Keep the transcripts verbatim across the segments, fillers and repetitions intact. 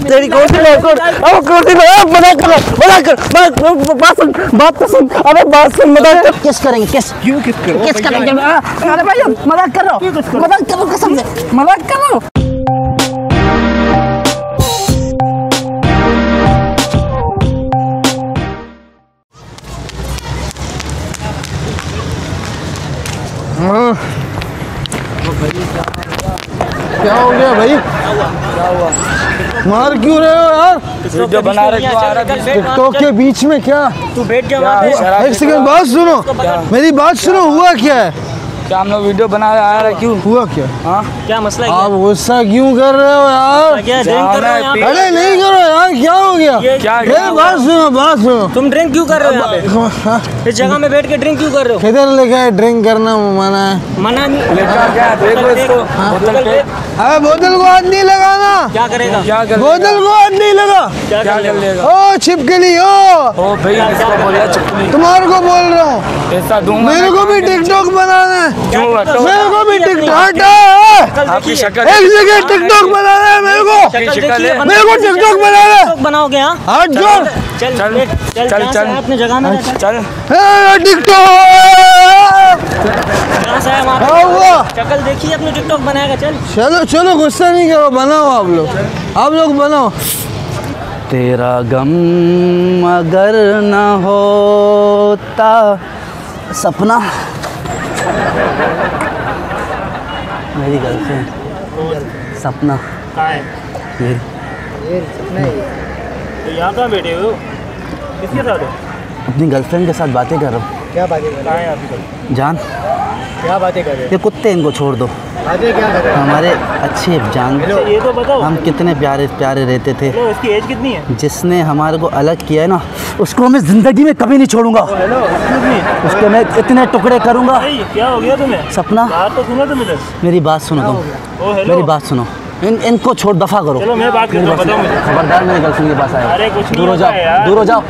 तेरी कौन सी लौकोट? अब कौन सी लौकोट? मजाक कर मजाक कर बात सुन बात तो सुन। अबे बात सुन मजाक कर। किस करेंगे किस? क्यों किस करेंगे? किस करेंगे? अरे भाई मजाक कर रहा हूँ मजाक कर रहा हूँ कसम से मजाक कर रहा हूँ। क्या हो गया भाई? क्या हुआ? मार क्यों रहे हो यार? वीडियो बना रहे हो टिकटॉक के बीच में क्या? तू बैठ जा। एक सेकंड बात सुनो, मेरी बात सुनो। हुआ क्या है? क्या हम लोग वीडियो बना रहे आ रहे क्यों? हुआ क्या? हाँ क्या मसला है? आप गुस्सा क्यों कर रहे हो यार? क्या ड्रिंक कर रहे हो? अरे नहीं करो यार, क्या हो गया? क्या बात सुनो बात सुनो। तुम ड्रिंक क्यों कर रहे हो यहाँ पे? इस जगह में बैठ के ड्रिंक क्यों कर रहे हो? किधर लिखा है ड्रिंक करना मना है? मना नहीं। क्या देखो इसको। अरे बोतल को हाथ नहीं लगाना। क्या करेगा? क्या कर बोतल को हाथ नहीं लगा। क्या कर लेगा? ओ छिपकली ओ ओ भाई किसको बोला छिपकली? तुम्हारे को बोल रहा हूँ। पैसा दूंगा। मेरे को भी टिकटॉक बनाना है। क्यों? मेरे को भी टिकटॉक है। आपकी शक्ल एक जगह टिकटॉक बनाना है मेरे को। मेरे को टिकटॉक बनाना है। बनाओगे? हाँ हाथ जोड़। चल चल चल चल चल अपने जगह में चल। टिकटॉक कहाँ से आया? क्या हुआ? शक्ल देखिए अपने टिकटॉक बनाएगा। चल चलो चलो गुस्सा नहीं करो, बनाओ आप लोग आप लोग बनाओ। तेरा गम अगर न होता सपना मेरी गर्लफ्रेंड सपना ये ये सपना है। तो यहाँ कहाँ बैठे हो? किसके साथ हो? अपनी गर्लफ्रेंड के साथ बातें कर रहा हूँ। क्या बातें कर रहे हैं? जान क्या बातें कर रहे ये कुत्ते इनको छोड़ दो। बातें क्या कर रहे हमारे अच्छे जान ये तो बताओ। हम कितने प्यारे प्यारे रहते थे। हेलो, इसकी एज कितनी है? जिसने हमारे को अलग किया है ना उसको मैं जिंदगी में कभी नहीं छोड़ूंगा। Hello, excuse me. उसके मैं इतने टुकड़े करूंगा। क्या हो गया तुम्हें? सपना बात तो सुनो तुम इधर। मेरी बात सुनो तुम। ओ हेलो। मेरी बात सुनो। इन इनको छोड़ दफा करो। चलो मैं बात करता हूँ, बताओ मुझे। खबरदार मेरी गर्लफ्रेंड के पास आया। अरे कुछ नहीं दूर हो होता है जाओ यार। दूर हो जाओ।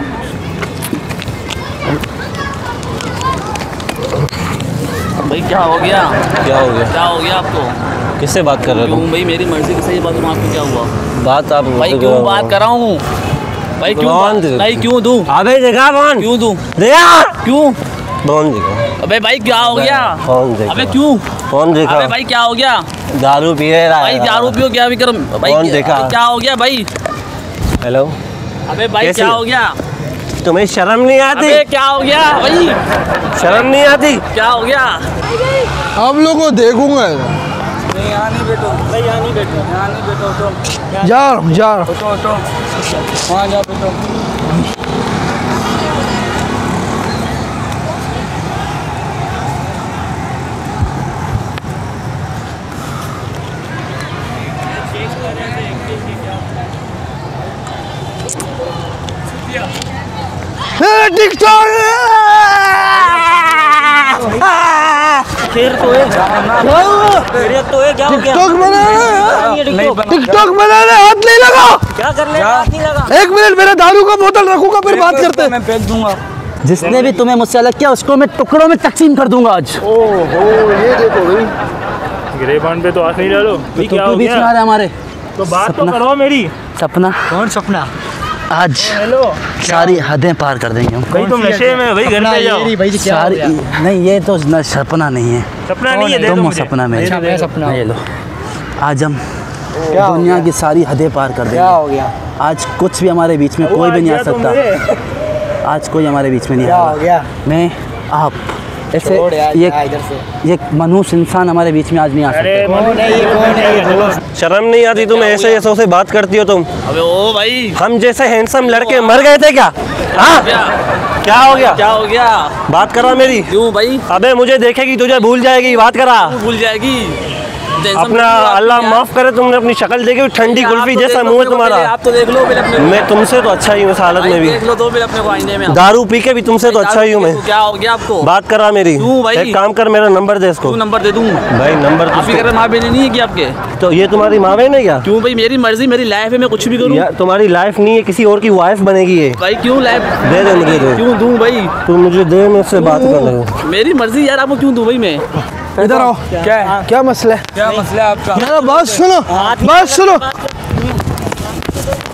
भाई क्या हो गया? क्या हो गया? क्या हो गया आपको? किससे बात कर रहे हो क्यों भाई? मेरी मर्जी की सही बात में आपको क्या हुआ? बात आप भाई क्यों बात कर रहा हूँ भाई? क्यों कौन बात- भाई क्यों दूं? अबे देखा कौन? क्यों दूं? देखा क्यों? कौन देखा? अबे भाई क्या हो गया? कौन देखा? अबे क्यों? कौन देखा? अबे भाई क्या हो गया? दारू पी रहा भाई है दारू पियो क्या भी करो भाई? कौन देखा? अबे क्या हो गया भाई? हेलो अबे भाई कैसे? क्या हो गया? तुम्हें शर्म नहीं आती? अबे क्या हो गया भाई? शर्म नहीं आती? क्या हो गया? आप लोगों को देखूंगा। नहीं यहाँ नहीं बैठो भाई यहाँ नहीं बैठो। यहाँ नहीं बैठो तो जा रहा हूँ जा रहा हूँ। बैठो तो वहाँ जा बैठो। टिकटॉक शेर तो है। शेर तो है। क्या हो गया? टिकटॉक बनाना टिकटॉक टिकटॉक बनाना हाथ नहीं लगा। क्या कर रहे हैं? हाथ नहीं लगा। एक मिनट मेरा दारू का बोतल रखूंगा फिर बात करते हैं। मैं फेंक दूंगा। जिसने भी तुम्हें मुझसे अलग किया उसको मैं टुकड़ों में तकसीम कर दूंगा आज। ओहो ये देखो भाई, गिरेबान पे तो हाथ नहीं डालो। तो क्या तू हो बीच में आ गया? रहा है हमारे। तो बात तो सपना। करो मेरी। सपना कौन सपना? आज हेलो सारी हदें पार कर देंगे हम। भाई तुम नशे में भाई, घर पे जाओ। सारी नहीं ये तो न सपना नहीं है। सपना नहीं है, दे दो तुम हो मुझे। सपना में। अच्छा, मैं सपना ये लो आज हम दुनिया की सारी हदें पार कर देंगे। क्या हो गया? आज कुछ भी हमारे बीच में कोई भी नहीं आ सकता। आज कोई हमारे बीच में नहीं क्या हो आएगा। गया? मैं आप ऐसे छोड़ यार, ये जा इधर से। ये मनुष्य इंसान हमारे बीच में आज नहीं आ अरे सकता। कौन है ये? कौन है ये? शर्म नहीं आती तुम्हें? ऐसे ऐसों से बात करती हो तुम। अबे ओ भाई हम जैसे हैंडसम लड़के मर गए थे क्या? हाँ क्या क्या हो गया? क्या हो गया? बात करा मेरी। क्यों भाई? अबे मुझे देखेगी तुझे भूल जाएगी। बात करा भूल जाएगी। अपना। अल्लाह माफ करे तुमने अपनी शक्ल देखी ठंडी कुल्फी जैसा मुंह है तुम्हारा। आप तो देख लो पहले अपने को। मैं तुमसे तो अच्छा ही हूँ इस हालत में भी। देख लो तो पहले अपने को आईने में। दारू पी के भी तुमसे तो अच्छा ही हूँ मैं। क्या हो गया आपको? बात करा मेरी। क्यों भाई? एक काम कर मेरा नंबर दे इसको। क्यों नंबर दे दूं? भाई नंबर आप ही कर माँ बहन नहीं है कि आपके? तो ये तुम्हारी माँ बहन है क्या? क्यों भाई? मेरी मर्जी, मेरी लाइफ है, मैं कुछ भी करूँ। यार तुम्हारी लाइफ नहीं है, किसी और की वाइफ बनेगी ये। भाई क्यों लाइफ? दे दे मुझे दे। क्यों दूं भाई? तू मुझे दे, मैं उससे बात कर लूँ। मेरी मर्जी यार, आपको क्यों दूं भाई मैं? इधर आओ। क्या है? क्या मसला है? क्या मसला है आपका? मेरा बात सुनो बात सुनो।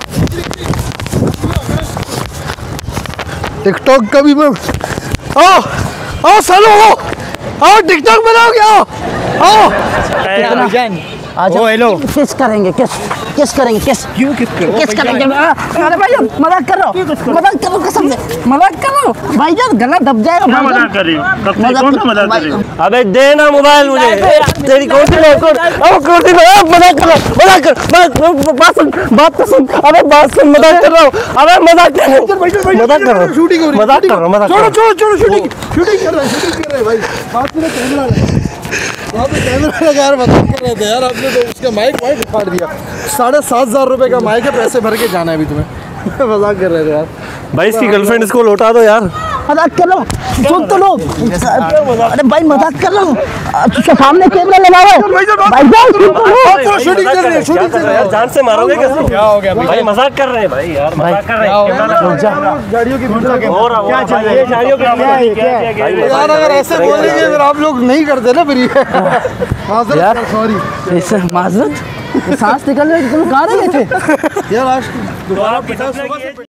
टिकटॉक का भी मैं आओ आओ सालो आओ आओ टिकटॉक बनाओगे आओ आओ आ जाओ हेलो किस करेंगे किस किस करेंगे किस क्यों किस किस करेंगे आ, अरे भाई मजाक कर रहा हूँ मजाक करो कसम से मजाक करो भाई जान गला दब जाएगा क्या मजाक कर रही हो? कब से कौन सा मजाक कर रही हो? अबे दे ना मोबाइल मुझे। तेरी कौन सी बात? अब कौन सी मजाक करो मजाक कर बात सुन बात तो सुन अबे बात सुन मजाक कर रहा हूँ अबे मजाक कर रहा हूँ मजाक कर रहा हूँ शूटिंग हो रही है मजाक कर रहा हूँ, मजाक कर रहा छोड़ो हूँ। छोड़ो छोड़ो शूटिंग शूटिंग कर रहे हैं शूटिंग कर रहे हैं भाई बात में कैमरा वहाँ पे कैमरा लगा यार मजाक कर रहे थे यार आपने तो उसका माइक वाइक उखाड़ दिया साढ़े सात हजार रुपये का माइक है पैसे भर के जाना है अभी तुम्हें मजाक कर रहे थे यार भाई इसकी गर्लफ्रेंड इसको लौटा दो यार। मजाक कर रहा हूँ सुन तो लो अरे भाई मजाक कर रहा हूँ सामने कैमरा लगा हुआ है भाई जान सुन तो लो शूटिंग कर रहे हैं शूटिंग कर रहे यार हैं जान से मारोगे कैसे? क्या हो गया भाई मजाक कर रहे हैं भाई यार मजाक कर रहे हैं। गाड़ियों की वीडियो क्या चाहिए? गाड़ियों के यार अगर ऐसे बोलेंगे फिर आप लोग नहीं करते ना फिर ये माजरत सॉरी ऐसे माजरत सांस निकल रही तुम कहाँ रहे थे यार आज दोबारा पचास